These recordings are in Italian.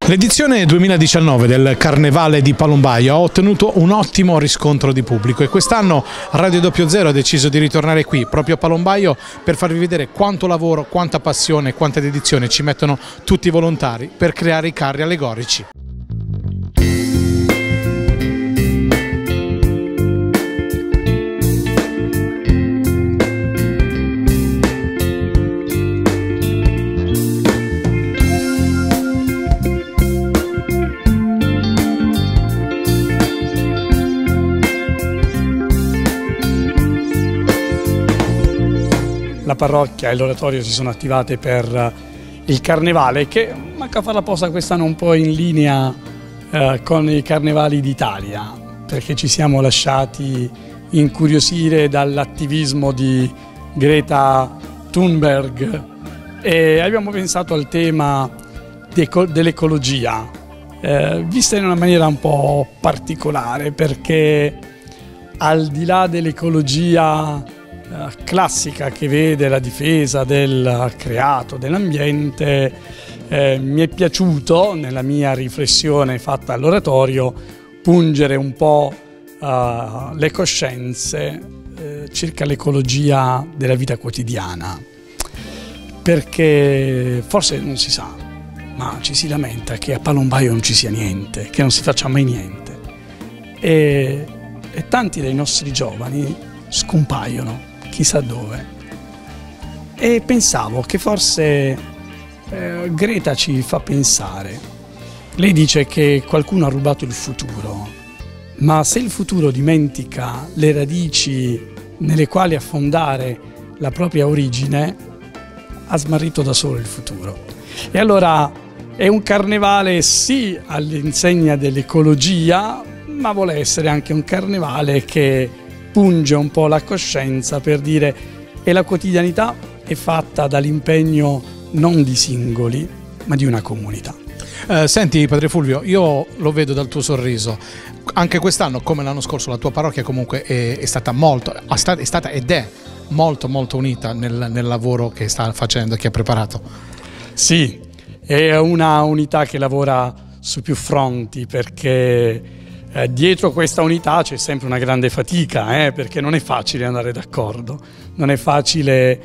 L'edizione 2019 del Carnevale di Palombaio ha ottenuto un ottimo riscontro di pubblico e quest'anno Radio 00 ha deciso di ritornare qui, proprio a Palombaio, per farvi vedere quanto lavoro, quanta passione e quanta dedizione ci mettono tutti i volontari per creare i carri allegorici. La parrocchia e l'oratorio si sono attivate per il carnevale che, manca a fare la posa, quest'anno un po' in linea con i carnevali d'Italia, perché ci siamo lasciati incuriosire dall'attivismo di Greta Thunberg e abbiamo pensato al tema dell'ecologia, vista in una maniera un po' particolare, perché al di là dell'ecologia classica che vede la difesa del creato, dell'ambiente, mi è piaciuto nella mia riflessione fatta all'oratorio pungere un po' le coscienze circa l'ecologia della vita quotidiana, perché forse non si sa, ma ci si lamenta che a Palombaio non ci sia niente, che non si faccia mai niente e tanti dei nostri giovani scompaiono chissà dove, e pensavo che forse Greta ci fa pensare. Lei dice che qualcuno ha rubato il futuro, ma se il futuro dimentica le radici nelle quali affondare la propria origine, ha smarrito da solo il futuro. E allora è un carnevale sì all'insegna dell'ecologia, ma vuole essere anche un carnevale che punge un po' la coscienza per dire che la quotidianità è fatta dall'impegno non di singoli ma di una comunità. Senti Padre Fulvio, io lo vedo dal tuo sorriso, anche quest'anno come l'anno scorso la tua parrocchia comunque è stata ed è molto unita nel lavoro che sta facendo, che ha preparato. Sì, è una unità che lavora su più fronti, perché dietro questa unità c'è sempre una grande fatica, perché non è facile andare d'accordo, non è facile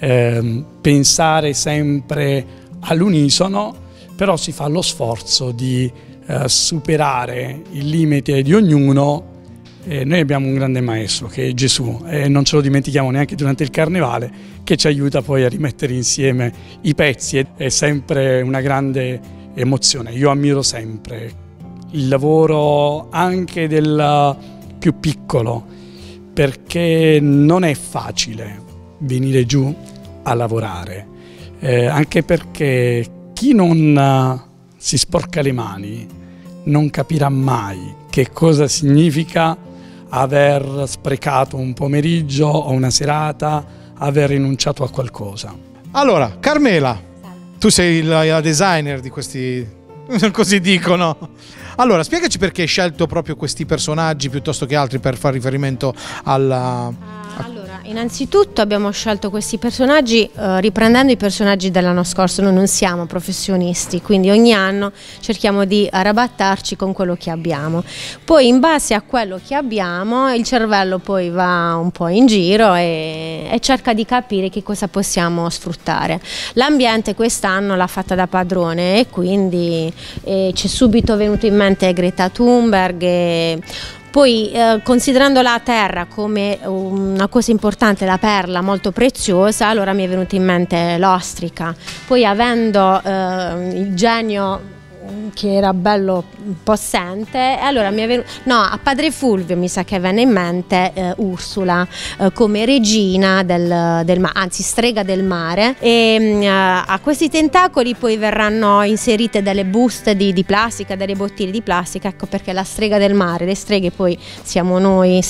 pensare sempre all'unisono, però si fa lo sforzo di superare il limite di ognuno. Noi abbiamo un grande maestro che è Gesù e non ce lo dimentichiamo neanche durante il carnevale, che ci aiuta poi a rimettere insieme i pezzi. È sempre una grande emozione. Io ammiro sempre il lavoro anche del più piccolo, perché non è facile venire giù a lavorare, anche perché chi non si sporca le mani non capirà mai che cosa significa aver sprecato un pomeriggio o una serata, aver rinunciato a qualcosa. Allora, Carmela, tu sei la designer di questi, così dicono. Allora, spiegaci perché hai scelto proprio questi personaggi piuttosto che altri per fare riferimento alla... Allora, innanzitutto abbiamo scelto questi personaggi riprendendo i personaggi dell'anno scorso. Noi non siamo professionisti, quindi ogni anno cerchiamo di arrabattarci con quello che abbiamo. Poi in base a quello che abbiamo il cervello poi va un po' in giro e cerca di capire che cosa possiamo sfruttare. L'ambiente quest'anno l'ha fatta da padrone e quindi ci è subito venuto in mente Greta Thunberg. Poi considerando la terra come una cosa importante, la perla molto preziosa, allora mi è venuta in mente l'ostrica. Poi avendo il genio che era bello possente, allora mi è venuto, no, a Padre Fulvio mi sa che venne in mente Ursula come regina del mare, anzi strega del mare, e a questi tentacoli poi verranno inserite delle buste di plastica, delle bottiglie di plastica, ecco perché la strega del mare, le streghe poi siamo noi,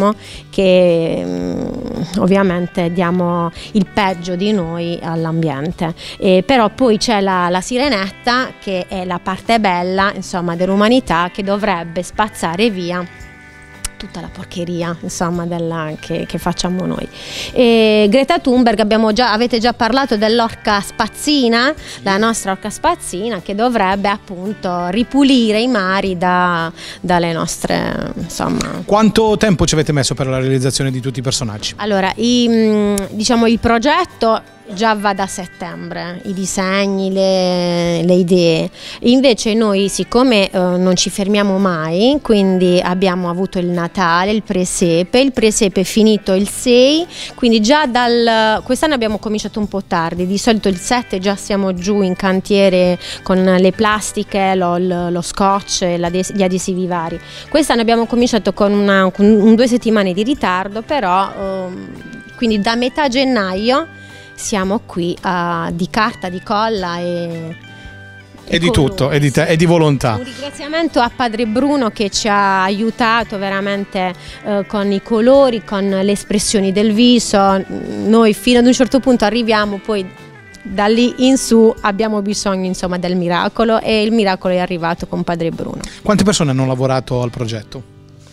che ovviamente diamo il peggio di noi all'ambiente, però poi c'è la sirenetta che è la parte bella insomma dell'umanità, che dovrebbe spazzare via tutta la porcheria, insomma, che facciamo noi. E Greta Thunberg, avete già parlato dell'orca spazzina, la nostra orca spazzina, che dovrebbe appunto ripulire i mari dalle nostre, insomma. Quanto tempo ci avete messo per la realizzazione di tutti i personaggi? Allora, diciamo, il progetto già va da settembre, i disegni, le idee. Invece noi, siccome non ci fermiamo mai, quindi abbiamo avuto il Natale, il presepe è finito il 6, quindi già quest'anno abbiamo cominciato un po' tardi, di solito il 7 già siamo giù in cantiere con le plastiche, lo scotch, gli adesivi vari. Quest'anno abbiamo cominciato con 2 settimane di ritardo, però quindi da metà gennaio siamo qui di carta, di colla e di tutto, e di volontà. Un ringraziamento a Padre Bruno che ci ha aiutato veramente con i colori, con le espressioni del viso. Noi fino ad un certo punto arriviamo, poi da lì in su abbiamo bisogno, insomma, del miracolo, e il miracolo è arrivato con Padre Bruno. Quante persone hanno lavorato al progetto?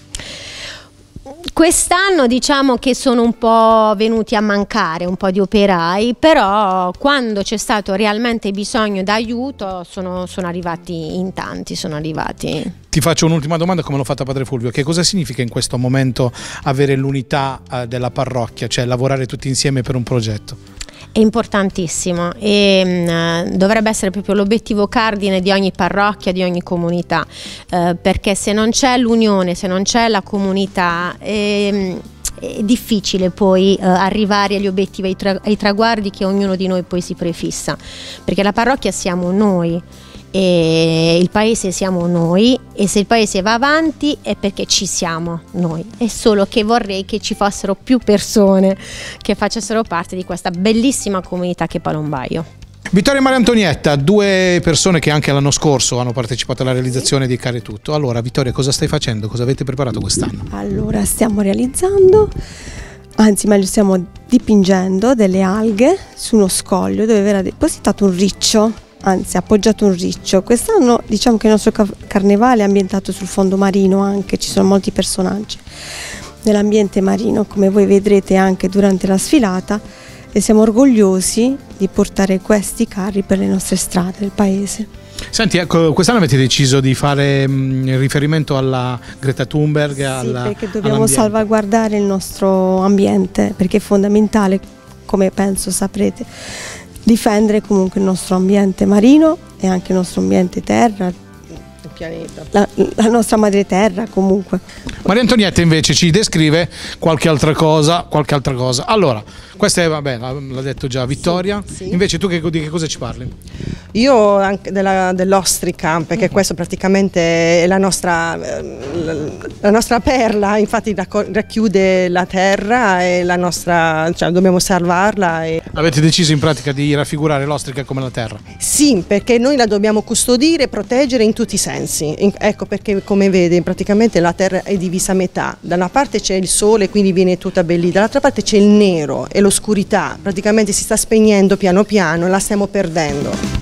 Quest'anno diciamo che sono un po' venuti a mancare un po' di operai, però quando c'è stato realmente bisogno d'aiuto sono arrivati in tanti, Ti faccio un'ultima domanda, come l'ho fatta Padre Fulvio: che cosa significa in questo momento avere l'unità della parrocchia, cioè lavorare tutti insieme per un progetto? È importantissimo e dovrebbe essere proprio l'obiettivo cardine di ogni parrocchia, di ogni comunità, perché se non c'è l'unione, se non c'è la comunità, è difficile poi arrivare agli obiettivi, ai traguardi che ognuno di noi poi si prefissa, perché la parrocchia siamo noi e il paese siamo noi, e se il paese va avanti è perché ci siamo noi. È solo che vorrei che ci fossero più persone che facessero parte di questa bellissima comunità che è Palombaio. Vittoria e Maria Antonietta, 2 persone che anche l'anno scorso hanno partecipato alla realizzazione di Care Tutto. Allora Vittoria, cosa stai facendo? Cosa avete preparato quest'anno? Allora, stiamo realizzando, anzi meglio stiamo dipingendo delle alghe su uno scoglio dove verrà depositato un riccio, anzi appoggiato un riccio. Quest'anno diciamo che il nostro carnevale è ambientato sul fondo marino, anche ci sono molti personaggi nell'ambiente marino, come voi vedrete anche durante la sfilata, e siamo orgogliosi di portare questi carri per le nostre strade del paese. Senti, ecco, quest'anno avete deciso di fare riferimento alla Greta Thunberg? Sì, perché dobbiamo salvaguardare il nostro ambiente, perché è fondamentale, come penso saprete, difendere comunque il nostro ambiente marino e anche il nostro ambiente terra, il pianeta, la nostra madre terra comunque. Maria Antonietta invece ci descrive qualche altra cosa. Allora, questa è, vabbè, l'ha detto già Vittoria, sì. Invece tu di che cosa ci parli? Io anche dell'ostrica, perché questo praticamente è la nostra perla, infatti racchiude la terra e la nostra, cioè dobbiamo salvarla. Avete deciso in pratica di raffigurare l'ostrica come la terra? Sì, perché noi la dobbiamo custodire e proteggere in tutti i sensi. Ecco perché, come vede, praticamente la terra è divisa a metà. Da una parte c'è il sole, quindi viene tutta bellita, dall'altra parte c'è il nero e l'oscurità, praticamente si sta spegnendo piano piano e la stiamo perdendo.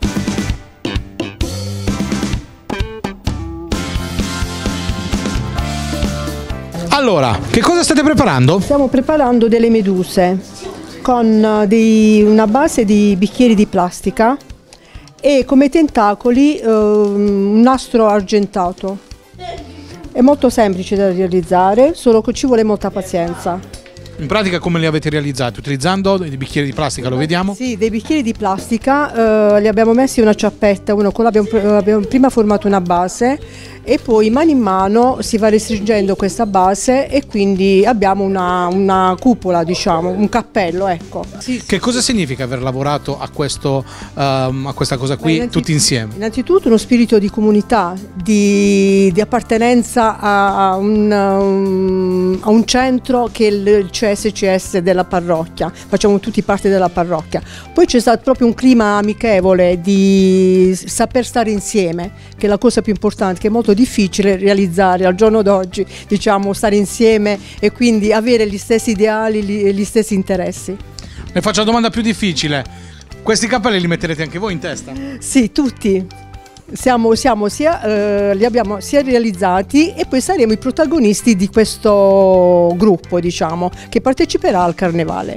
Allora, che cosa state preparando? Stiamo preparando delle meduse con una base di bicchieri di plastica e come tentacoli un nastro argentato. È molto semplice da realizzare, solo che ci vuole molta pazienza. In pratica come li avete realizzati? Utilizzando dei bicchieri di plastica, lo vediamo? Sì, dei bicchieri di plastica, li abbiamo messi in una ciappetta, abbiamo prima formato una base e poi mano in mano si va restringendo questa base e quindi abbiamo una cupola, diciamo, un cappello, ecco. Sì. Che cosa significa aver lavorato a questa cosa qui tutti insieme? Innanzitutto uno spirito di comunità, di appartenenza a un centro che è il CSCS della parrocchia, facciamo tutti parte della parrocchia. Poi c'è stato proprio un clima amichevole di saper stare insieme, che è la cosa più importante, che è molto difficile realizzare al giorno d'oggi, diciamo, stare insieme e quindi avere gli stessi ideali e gli stessi interessi. Ne faccio la domanda più difficile: questi cappelli li metterete anche voi in testa? Sì, tutti. siamo sia, li abbiamo sia realizzati e poi saremo i protagonisti di questo gruppo, diciamo, che parteciperà al carnevale.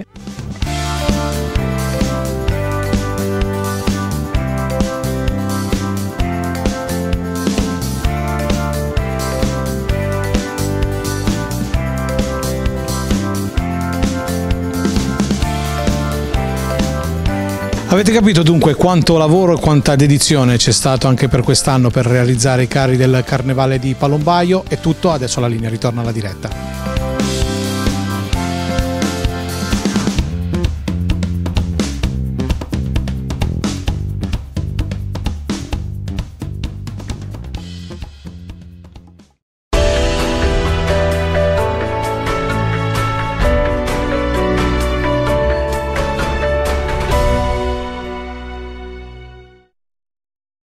Avete capito dunque quanto lavoro e quanta dedizione c'è stato anche per quest'anno per realizzare i carri del Carnevale di Palombaio? È tutto, adesso la linea ritorna alla diretta.